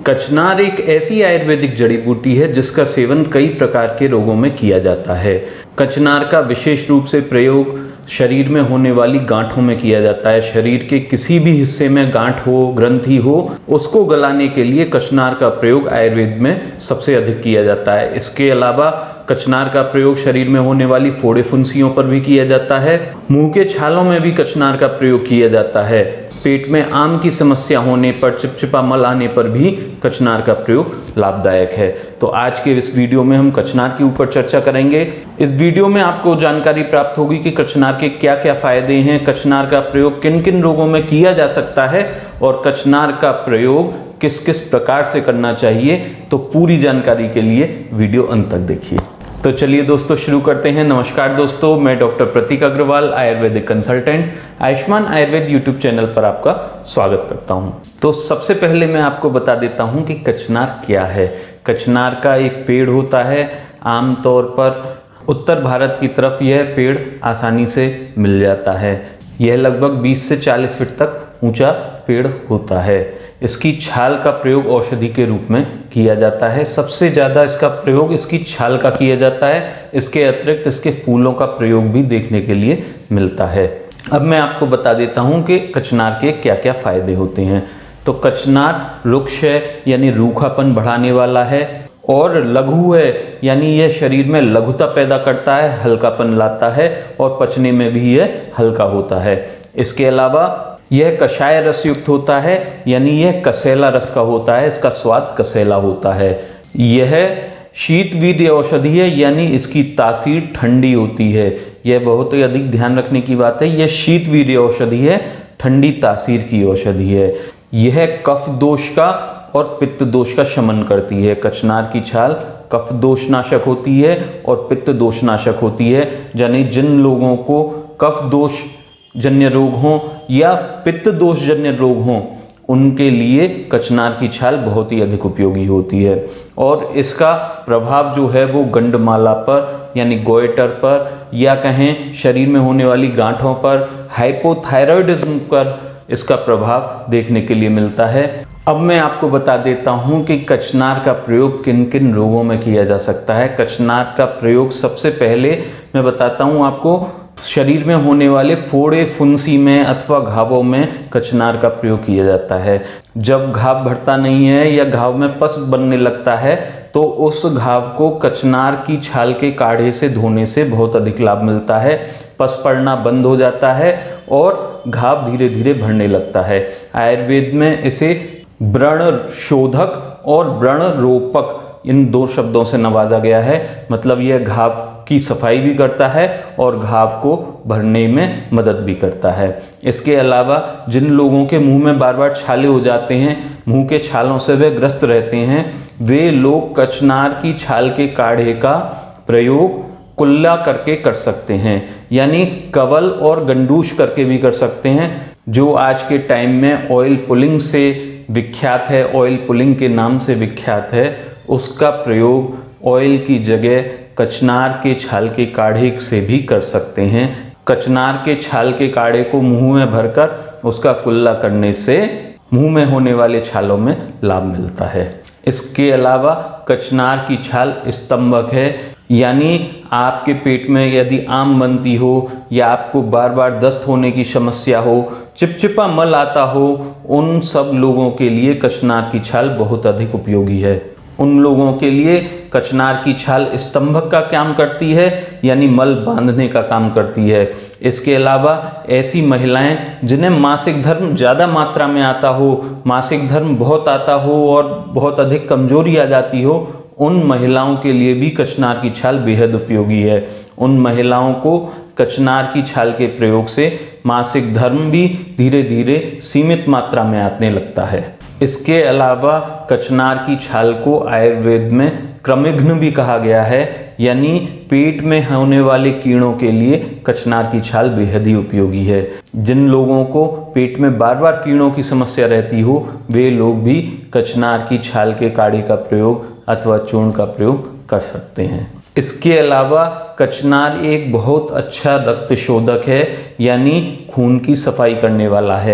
कचनार एक ऐसी आयुर्वेदिक जड़ी बूटी है जिसका सेवन कई प्रकार के रोगों में किया जाता है। कचनार का विशेष रूप से प्रयोग शरीर में होने वाली गांठों में किया जाता है। शरीर के किसी भी हिस्से में गांठ हो, ग्रंथि हो, उसको गलाने के लिए कचनार का प्रयोग आयुर्वेद में सबसे अधिक किया जाता है। इसके अलावा कचनार का प्रयोग शरीर में होने वाली फोड़े फुंसियों पर भी किया जाता है। मुंह के छालों में भी कचनार का प्रयोग किया जाता है। पेट में आम की समस्या होने पर, चिपचिपा मल आने पर भी कचनार का प्रयोग लाभदायक है। तो आज के इस वीडियो में हम कचनार के ऊपर चर्चा करेंगे। इस वीडियो में आपको जानकारी प्राप्त होगी कि कचनार के क्या क्या फायदे हैं, कचनार का प्रयोग किन किन रोगों में किया जा सकता है और कचनार का प्रयोग किस किस प्रकार से करना चाहिए। तो पूरी जानकारी के लिए वीडियो अंत तक देखिए। तो चलिए दोस्तों शुरू करते हैं। नमस्कार दोस्तों, मैं doctor Prateek Agrawal, Ayurvedic consultant, Ayushman Ayurveda YouTube channel पर आपका स्वागत करता हूं। तो सबसे पहले मैं आपको बता देता हूं कि कचनार क्या है। कचनार का एक पेड़ होता है। आमतौर पर उत्तर भारत की तरफ यह पेड़ आसानी से मिल जाता है। यह लगभग 20 से 40 फीट तक ऊंचा पेड़ होता है। इसकी छाल का प्रयोग औषधि के रूप में किया जाता है। सबसे ज़्यादा इसका प्रयोग इसकी छाल का किया जाता है। इसके अतिरिक्त इसके फूलों का प्रयोग भी देखने के लिए मिलता है। अब मैं आपको बता देता हूँ कि कचनार के क्या क्या फायदे होते हैं। तो कचनार रुक्ष है, यानी रूखापन बढ़ाने वाला है, और लघु है, यानी यह शरीर में लघुता पैदा करता है, हल्कापन लाता है, और पचने में भी यह हल्का होता है। इसके अलावा यह कषाय रस युक्त होता है, यानी यह कसेला रस का होता है। इसका स्वाद कसेला होता है। यह शीतवीर्य औषधि है, यानी इसकी तासीर ठंडी होती है। यह बहुत ही अधिक ध्यान रखने की बात है। यह शीतवीर्य औषधि है, ठंडी तासीर की औषधि है। यह कफ दोष का और पित्त दोष का शमन करती है। कचनार की छाल कफ दोष नाशक होती है और पित्त दोष नाशक होती है। यानी जिन लोगों को कफ दोष जन्य रोग हों या पित्त दोष जन्य रोग हों, उनके लिए कचनार की छाल बहुत ही अधिक उपयोगी होती है। और इसका प्रभाव जो है वो गंडमाला पर, यानी गोइटर पर, या कहें शरीर में होने वाली गांठों पर, हाइपोथायरॉयडिज्म पर इसका प्रभाव देखने के लिए मिलता है। अब मैं आपको बता देता हूं कि कचनार का प्रयोग किन किन रोगों में किया जा सकता है। कचनार का प्रयोग सबसे पहले मैं बताता हूं आपको, शरीर में होने वाले फोड़े फुंसी में अथवा घावों में कचनार का प्रयोग किया जाता है। जब घाव भरता नहीं है या घाव में पस बनने लगता है तो उस घाव को कचनार की छाल के काढ़े से धोने से बहुत अधिक लाभ मिलता है। पस पड़ना बंद हो जाता है और घाव धीरे धीरे भरने लगता है। आयुर्वेद में इसे व्रण शोधक और व्रण रोपक, इन दो शब्दों से नवाजा गया है। मतलब यह घाव की सफाई भी करता है और घाव को भरने में मदद भी करता है। इसके अलावा जिन लोगों के मुंह में बार बार छाले हो जाते हैं, मुंह के छालों से वे ग्रस्त रहते हैं, वे लोग कचनार की छाल के काढ़े का प्रयोग कुल्ला करके कर सकते हैं, यानी कवल और गंडूश करके भी कर सकते हैं। जो आज के टाइम में ऑयल पुलिंग से विख्यात है, ऑयल पुलिंग के नाम से विख्यात है, उसका प्रयोग ऑयल की जगह कचनार के छाल के काढ़े से भी कर सकते हैं। कचनार के छाल के काढ़े को मुंह में भरकर उसका कुल्ला करने से मुंह में होने वाले छालों में लाभ मिलता है। इसके अलावा कचनार की छाल स्तंभक है, यानी आपके पेट में यदि आम बनती हो या आपको बार बार दस्त होने की समस्या हो, चिपचिपा मल आता हो, उन सब लोगों के लिए कचनार की छाल बहुत अधिक उपयोगी है। उन लोगों के लिए कचनार की छाल स्तंभक का काम करती है, यानी मल बांधने का काम करती है। इसके अलावा ऐसी महिलाएं जिन्हें मासिक धर्म ज़्यादा मात्रा में आता हो, मासिक धर्म बहुत आता हो और बहुत अधिक कमजोरी आ जाती हो, उन महिलाओं के लिए भी कचनार की छाल बेहद उपयोगी है। उन महिलाओं को कचनार की छाल के प्रयोग से मासिक धर्म भी धीरे धीरे सीमित मात्रा में आने लगता है। इसके अलावा कचनार की छाल को आयुर्वेद में क्रमिघ्न भी कहा गया है, यानी पेट में होने वाले कीड़ों के लिए कचनार की छाल बेहद ही उपयोगी है। जिन लोगों को पेट में बार बार कीड़ों की समस्या रहती हो, वे लोग भी कचनार की छाल के काढ़े का प्रयोग अथवा चूर्ण का प्रयोग कर सकते हैं। इसके अलावा कचनार एक बहुत अच्छा रक्त शोधक है, यानी खून की सफाई करने वाला है।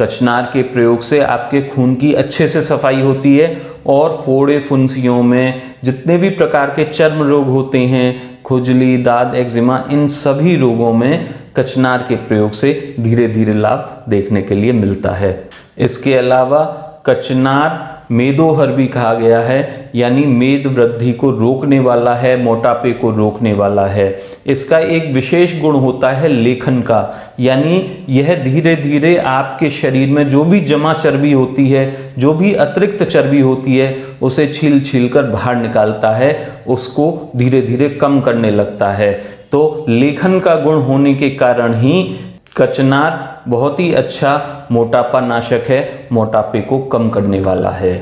कचनार के प्रयोग से आपके खून की अच्छे से सफाई होती है और फोड़े फुंसियों में जितने भी प्रकार के चर्म रोग होते हैं, खुजली, दाद, एक्जिमा, इन सभी रोगों में कचनार के प्रयोग से धीरे धीरे लाभ देखने के लिए मिलता है। इसके अलावा कचनार मेदोहर भी कहा गया है, यानी मेद वृद्धि को रोकने वाला है, मोटापे को रोकने वाला है। इसका एक विशेष गुण होता है लेखन का, यानी यह धीरे धीरे आपके शरीर में जो भी जमा चर्बी होती है, जो भी अतिरिक्त चर्बी होती है, उसे छील छील कर बाहर निकालता है, उसको धीरे धीरे कम करने लगता है। तो लेखन का गुण होने के कारण ही कचनार बहुत ही अच्छा मोटापा नाशक है, मोटापे को कम करने वाला है।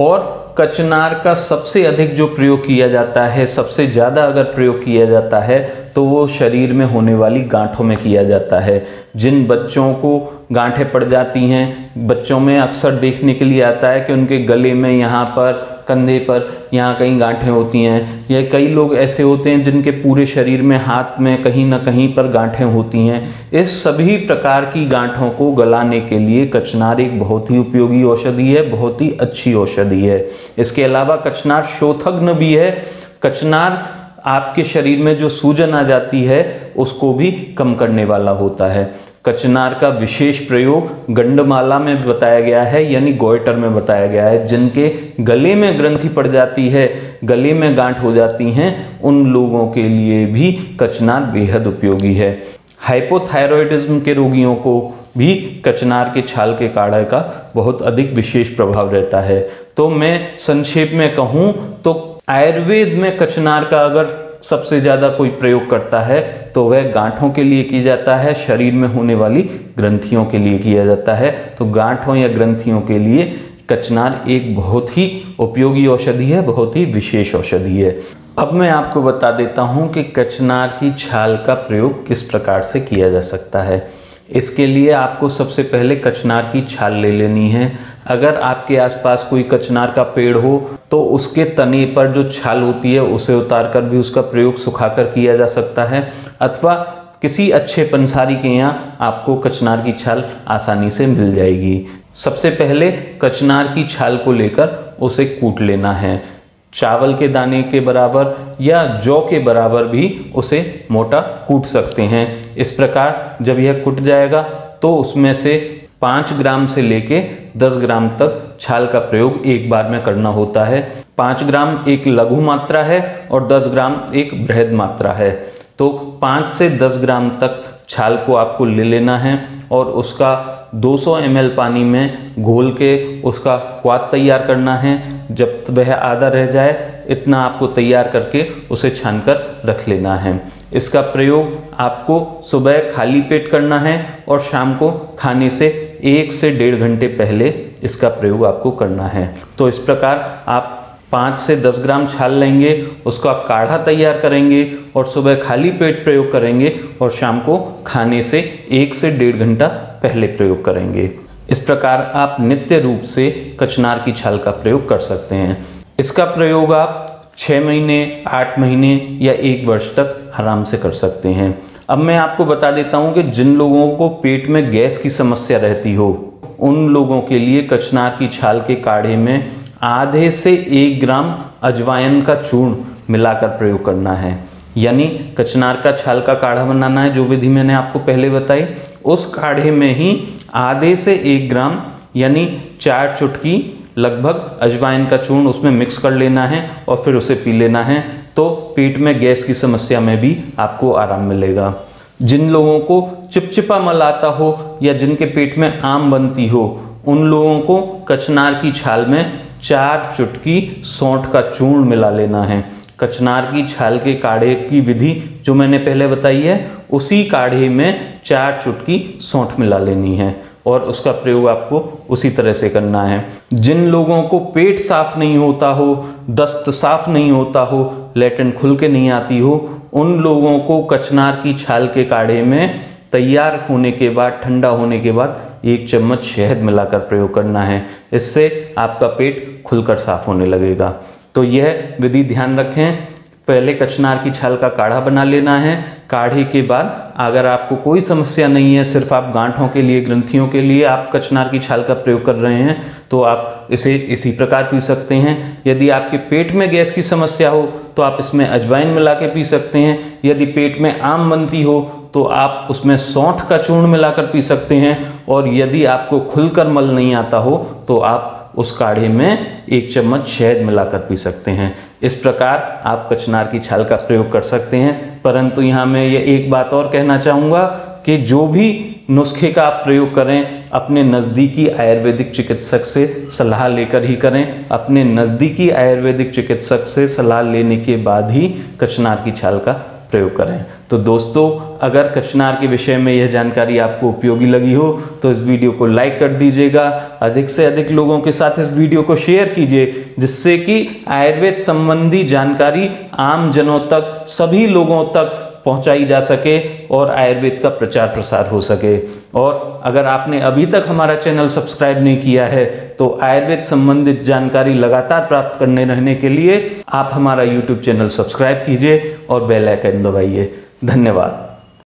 और कचनार का सबसे अधिक जो प्रयोग किया जाता है, सबसे ज़्यादा अगर प्रयोग किया जाता है तो वो शरीर में होने वाली गांठों में किया जाता है। जिन बच्चों को गांठें पड़ जाती हैं, बच्चों में अक्सर देखने के लिए आता है कि उनके गले में, यहाँ पर, कंधे पर, यहाँ कहीं गांठें होती हैं, या कई लोग ऐसे होते हैं जिनके पूरे शरीर में, हाथ में कहीं ना कहीं पर गांठें होती हैं। इस सभी प्रकार की गांठों को गलाने के लिए कचनार एक बहुत ही उपयोगी औषधि है, बहुत ही अच्छी औषधि है। इसके अलावा कचनार शोथग्न भी है। कचनार आपके शरीर में जो सूजन आ जाती है उसको भी कम करने वाला होता है। कचनार का विशेष प्रयोग गंडमाला में बताया गया है, यानी गोइटर में बताया गया है। जिनके गले में ग्रंथि पड़ जाती है, गले में गांठ हो जाती हैं, उन लोगों के लिए भी कचनार बेहद उपयोगी है। हाइपोथायरॉयडिज्म के रोगियों को भी कचनार के छाल के काढ़े का बहुत अधिक विशेष प्रभाव रहता है। तो मैं संक्षेप में कहूँ तो आयुर्वेद में कचनार का अगर सबसे ज़्यादा कोई प्रयोग करता है तो वह गांठों के लिए किया जाता है, शरीर में होने वाली ग्रंथियों के लिए किया जाता है। तो गांठों या ग्रंथियों के लिए कचनार एक बहुत ही उपयोगी औषधि है, बहुत ही विशेष औषधि है। अब मैं आपको बता देता हूं कि कचनार की छाल का प्रयोग किस प्रकार से किया जा सकता है। इसके लिए आपको सबसे पहले कचनार की छाल ले लेनी है। अगर आपके आसपास कोई कचनार का पेड़ हो तो उसके तने पर जो छाल होती है उसे उतार कर भी उसका प्रयोग सुखाकर किया जा सकता है, अथवा किसी अच्छे पंसारी के यहाँ आपको कचनार की छाल आसानी से मिल जाएगी। सबसे पहले कचनार की छाल को लेकर उसे कूट लेना है। चावल के दाने के बराबर या जौ के बराबर भी उसे मोटा कूट सकते हैं। इस प्रकार जब यह कुट जाएगा तो उसमें से 5 ग्राम से लेके 10 ग्राम तक छाल का प्रयोग एक बार में करना होता है। 5 ग्राम एक लघु मात्रा है और 10 ग्राम एक बृहद मात्रा है। तो 5 से 10 ग्राम तक छाल को आपको ले लेना है और उसका 200 ml पानी में घोल के उसका क्वाथ तैयार करना है। जब वह आधा रह जाए इतना आपको तैयार करके उसे छानकर रख लेना है। इसका प्रयोग आपको सुबह खाली पेट करना है और शाम को खाने से 1 से 1.5 घंटे पहले इसका प्रयोग आपको करना है। तो इस प्रकार आप 5 से 10 ग्राम छाल लेंगे, उसका काढ़ा तैयार करेंगे और सुबह खाली पेट प्रयोग करेंगे और शाम को खाने से 1 से 1.5 घंटा पहले प्रयोग करेंगे। इस प्रकार आप नित्य रूप से कचनार की छाल का प्रयोग कर सकते हैं। इसका प्रयोग आप 6 महीने, 8 महीने या 1 वर्ष तक आराम से कर सकते हैं। अब मैं आपको बता देता हूं कि जिन लोगों को पेट में गैस की समस्या रहती हो उन लोगों के लिए कचनार की छाल के काढ़े में आधे से 1 ग्राम अजवाइन का चूर्ण मिलाकर प्रयोग करना है। यानी कचनार का छाल का काढ़ा बनाना है, जो विधि मैंने आपको पहले बताई, उस काढ़े में ही आधे से 1 ग्राम यानी 4 चुटकी लगभग अजवाइन का चूर्ण उसमें मिक्स कर लेना है और फिर उसे पी लेना है। तो पेट में गैस की समस्या में भी आपको आराम मिलेगा। जिन लोगों को चिपचिपा मल आता हो या जिनके पेट में आम बनती हो उन लोगों को कचनार की छाल में 4 चुटकी सौंठ का चूर्ण मिला लेना है। कचनार की छाल के काढ़े की विधि जो मैंने पहले बताई है, उसी काढ़े में 4 चुटकी सौंठ मिला लेनी है और उसका प्रयोग आपको उसी तरह से करना है। जिन लोगों को पेट साफ नहीं होता हो, दस्त साफ नहीं होता हो, लैट्रिन खुल के नहीं आती हो, उन लोगों को कचनार की छाल के काढ़े में तैयार होने के बाद, ठंडा होने के बाद 1 चम्मच शहद मिलाकर प्रयोग करना है। इससे आपका पेट खुलकर साफ होने लगेगा। तो यह विधि ध्यान रखें। पहले कचनार की छाल का काढ़ा बना लेना है। काढ़े के बाद अगर आपको कोई समस्या नहीं है, सिर्फ आप गांठों के लिए, ग्रंथियों के लिए आप कचनार की छाल का प्रयोग कर रहे हैं, तो आप इसे इसी प्रकार पी सकते हैं। यदि आपके पेट में गैस की समस्या हो तो आप इसमें अजवाइन मिला के पी सकते हैं। यदि पेट में आम बनती हो तो आप उसमें सौंठ का चूर्ण मिलाकर पी सकते हैं। और यदि आपको खुलकर मल नहीं आता हो तो आप उस काढ़े में 1 चम्मच शहद मिलाकर पी सकते हैं। इस प्रकार आप कचनार की छाल का प्रयोग कर सकते हैं। परंतु यहाँ मैं ये एक बात और कहना चाहूँगा कि जो भी नुस्खे का आप प्रयोग करें, अपने नज़दीकी आयुर्वेदिक चिकित्सक से सलाह लेकर ही करें। अपने नज़दीकी आयुर्वेदिक चिकित्सक से सलाह लेने के बाद ही कचनार की छाल का प्रयोग करें। तो दोस्तों, अगर कचनार के विषय में यह जानकारी आपको उपयोगी लगी हो तो इस वीडियो को लाइक कर दीजिएगा। अधिक से अधिक लोगों के साथ इस वीडियो को शेयर कीजिए, जिससे कि आयुर्वेद संबंधी जानकारी आम जनों तक, सभी लोगों तक पहुंचाई जा सके और आयुर्वेद का प्रचार प्रसार हो सके। और अगर आपने अभी तक हमारा चैनल सब्सक्राइब नहीं किया है तो आयुर्वेद संबंधित जानकारी लगातार प्राप्त करने रहने के लिए आप हमारा YouTube चैनल सब्सक्राइब कीजिए और बेल आइकन दबाइए। धन्यवाद।